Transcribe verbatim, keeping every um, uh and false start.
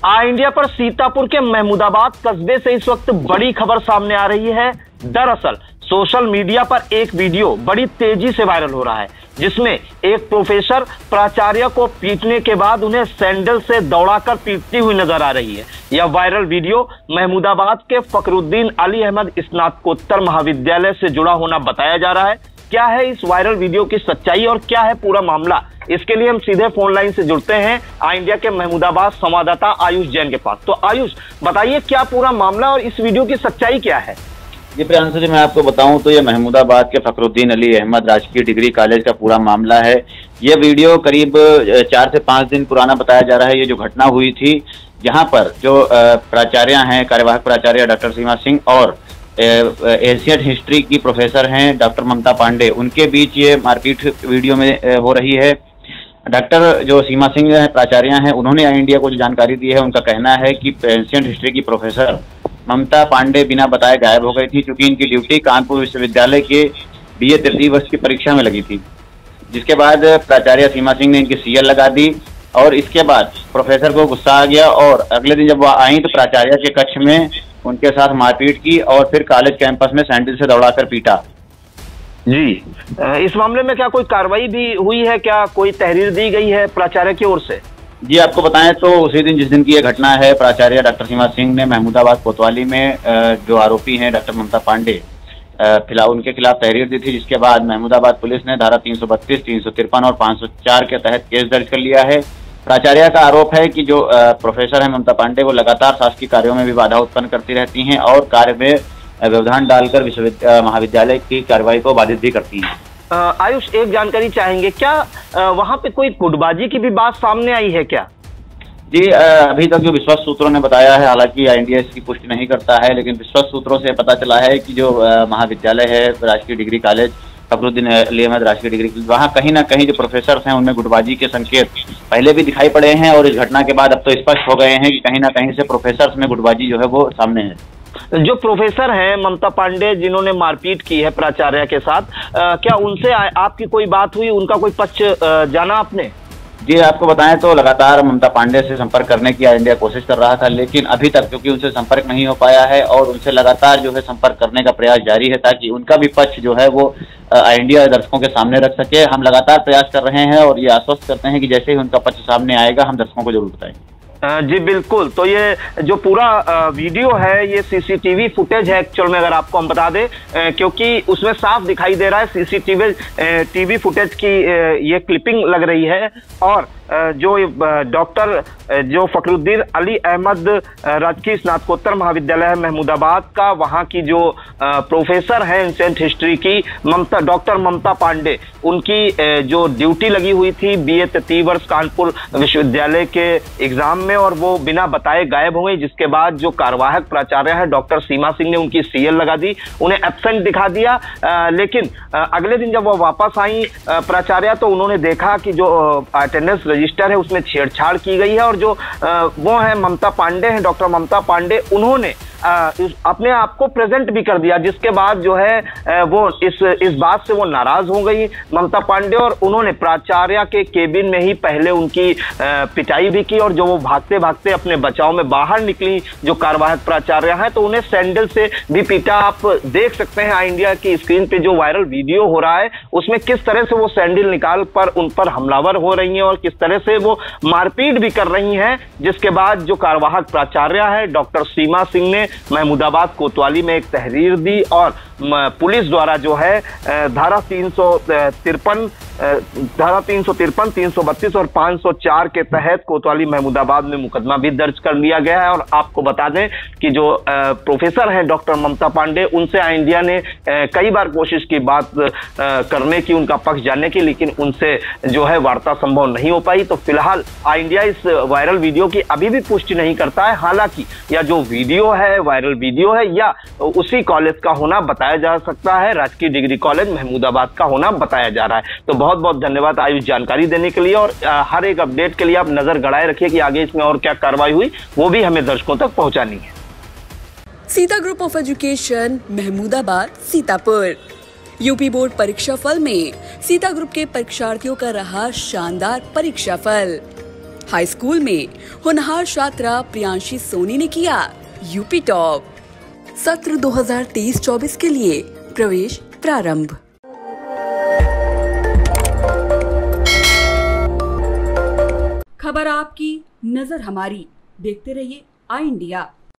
आ India पर सीतापुर के महमूदाबाद कस्बे से इस वक्त बड़ी खबर सामने आ रही है। दरअसल सोशल मीडिया पर एक वीडियो बड़ी तेजी से वायरल हो रहा है, जिसमें एक प्रोफेसर प्राचार्य को पीटने के बाद उन्हें सैंडल से दौड़ाकर पीटती हुई नजर आ रही है। यह वायरल वीडियो महमूदाबाद के फखरुद्दीन अली अहमद स्नातकोत्तर महाविद्यालय से जुड़ा होना बताया जा रहा है। क्या है इस वायरल वीडियो की सच्चाई और क्या है पूरा मामला, इसके लिए हम सीधे फोन लाइन से जुड़ते हैं आ इंडिया के महमूदाबाद संवाददाता आयुष जैन के पास। तो आयुष, बताइए क्या पूरा मामला और इस वीडियो की सच्चाई क्या है? जी प्रियांशु जी, मैं आपको बताऊं तो ये महमूदाबाद के फखरुद्दीन अली अहमद राजकीय डिग्री कॉलेज का पूरा मामला है। ये वीडियो करीब चार से पांच दिन पुराना बताया जा रहा है। ये जो घटना हुई थी, यहाँ पर जो प्राचार्य हैं, कार्यवाहक प्राचार्य डॉक्टर सीमा सिंह और एशियन हिस्ट्री की प्रोफेसर हैं डॉक्टर ममता पांडे, उनके बीच ये मारपीट वीडियो में हो रही है। डॉक्टर जो सीमा सिंह है प्राचार्य हैं, उन्होंने आई इंडिया को जो जानकारी दी है, उनका कहना है कि एशियन हिस्ट्री की प्रोफेसर ममता पांडे बिना बताए गायब हो गई थी, क्योंकि इनकी ड्यूटी कानपुर विश्वविद्यालय के बीए तृतीय वर्ष की परीक्षा में लगी थी। जिसके बाद प्राचार्य सीमा सिंह ने इनकी सीएल लगा दी और इसके बाद प्रोफेसर को गुस्सा आ गया और अगले दिन जब वह आई तो प्राचार्य के कक्ष में उनके साथ मारपीट की और फिर कॉलेज कैंपस में सैंडल से दौड़ाकर पीटा। जी, इस मामले में क्या कोई कार्रवाई भी हुई है? क्या कोई तहरीर दी गई है प्राचार्य की ओर से? जी, आपको बताएं तो उसी दिन जिस दिन की यह घटना है, प्राचार्य डॉक्टर सीमा सिंह ने महमूदाबाद कोतवाली में जो आरोपी हैं डॉक्टर ममता पांडे, फिलहाल उनके खिलाफ तहरीर दी थी। जिसके बाद महमूदाबाद पुलिस ने धारा तीन सौ बत्तीस, तीन सौ तिरपन और पाँच सौ चार के तहत केस दर्ज कर लिया है। प्राचार्य का आरोप है कि जो प्रोफेसर है ममता पांडे, वो लगातार शासकीय कार्यों में भी बाधा उत्पन्न करती रहती हैं और कार्य में व्यवधान डालकर विश्वविद्यालय महाविद्यालय की कार्रवाई को बाधित भी करती हैं। आयुष, एक जानकारी चाहेंगे, क्या वहां पे कोई गुटबाजी की भी बात सामने आई है क्या? जी, अभी तक जो विश्वस्त सूत्रों ने बताया है, हालांकि आई इंडिया इसकी पुष्टि नहीं करता है, लेकिन विश्वस्त सूत्रों से पता चला है कि जो महाविद्यालय है राजकीय डिग्री कॉलेज फखरुद्दीन अली अहमद राजकीय डिग्री, वहाँ कहीं ना कहीं जो प्रोफेसर हैं उनमें गुटबाजी के संकेत पहले भी दिखाई पड़े हैं और इस घटना के बाद अब तो स्पष्ट हो गए हैं कि कहीं ना कहीं से प्रोफेसर में गुटबाजी जो है वो सामने है। जो प्रोफेसर हैं ममता पांडे, जिन्होंने मारपीट की है प्राचार्य के साथ, आ, क्या उनसे आ, आपकी कोई बात हुई? उनका कोई पक्ष जाना आपने? जी, आपको बताएं तो लगातार ममता पांडे से संपर्क करने की आई इंडिया कोशिश कर रहा था, लेकिन अभी तक क्योंकि उनसे संपर्क नहीं हो पाया है और उनसे लगातार जो है संपर्क करने का प्रयास जारी है ताकि उनका भी पक्ष जो है वो आई इंडिया दर्शकों के सामने रख सके। हम लगातार प्रयास कर रहे हैं और ये आश्वस्त करते हैं कि जैसे ही उनका पक्ष सामने आएगा हम दर्शकों को जरूर बताएंगे। जी बिल्कुल। तो ये जो पूरा वीडियो है ये सीसीटीवी फुटेज है एक्चुअल में, अगर आपको हम बता दें, क्योंकि उसमें साफ दिखाई दे रहा है सीसीटीवी टीवी फुटेज की ये क्लिपिंग लग रही है। और जो डॉक्टर जो फखरुद्दीन अली अहमद राजकीय स्नातकोत्तर महाविद्यालय है महमूदाबाद का, वहाँ की जो प्रोफेसर है एंशिएंट हिस्ट्री की ममता डॉक्टर ममता पांडे, उनकी जो ड्यूटी लगी हुई थी बीए तृतीय वर्ष कानपुर विश्वविद्यालय के एग्जाम में और वो बिना बताए गायब हो गई। जिसके बाद जो कार्यवाहक प्राचार्य है डॉक्टर सीमा सिंह ने उनकी सीएल लगा दी, उन्हें एब्सेंट दिखा दिया। आ, लेकिन आ, अगले दिन जब वो वापस आई प्राचार्य, तो उन्होंने देखा कि जो अटेंडेंस रजिस्टर है उसमें छेड़छाड़ की गई है और जो आ, वो है ममता पांडे हैं, डॉक्टर ममता पांडे, उन्होंने आ, इस, अपने आप को प्रेजेंट भी कर दिया। जिसके बाद जो है आ, वो इस इस बात से वो नाराज हो गई ममता पांडे और उन्होंने प्राचार्य के केबिन में ही पहले उनकी आ, पिटाई भी की और जो वो भागते भागते अपने बचाव में बाहर निकली जो कार्यवाहक प्राचार्य है, तो उन्हें सैंडल से भी पीटा। आप देख सकते हैं आई इंडिया की स्क्रीन पे जो वायरल वीडियो हो रहा है उसमें किस तरह से वो सैंडल निकाल पर उन पर हमलावर हो रही हैं और किस तरह से वो मारपीट भी कर रही हैं। जिसके बाद जो कार्यवाहक प्राचार्य है डॉक्टर सीमा सिंह ने महमूदाबाद कोतवाली में एक तहरीर दी और पुलिस द्वारा जो है धारा तीन सौ तिरपन धारा तीन सौ तिरपन, तीन सौ बत्तीस और पाँच सौ चार के तहत कोतवाली महमूदाबाद में मुकदमा भी दर्ज कर लिया गया है। और आपको बता दें कि जो प्रोफेसर हैं डॉक्टर ममता पांडे, उनसे आई इंडिया ने कई बार कोशिश की बात करने की, उनका पक्ष जानने की, लेकिन उनसे जो है वार्ता संभव नहीं हो पाई। तो फिलहाल आई इंडिया इस वायरल वीडियो की अभी भी पुष्टि नहीं करता है। हालांकि यह जो वीडियो है वायरल वीडियो है या उसी कॉलेज का होना बताया जा सकता है, राजकीय डिग्री कॉलेज महमूदाबाद का होना बताया जा रहा है। तो बहुत बहुत धन्यवाद आयुष जानकारी देने के लिए और आ, हर एक अपडेट के लिए आप नजर गड़ाए रखिए कि आगे इसमें और क्या कार्रवाई हुई वो भी हमें दर्शकों तक पहुंचानी है। Sita group of education Mahmudabad Sitapur. UP board परीक्षा फल में सीता ग्रुप के परीक्षार्थियों का रहा शानदार परीक्षा फल। हाई स्कूल में होनहार छात्रा प्रियांशी सोनी ने किया यूपी टॉप। सत्र दो हज़ार तेईस चौबीस के लिए प्रवेश प्रारंभ। खबर आपकी, नजर हमारी। देखते रहिए आई इंडिया।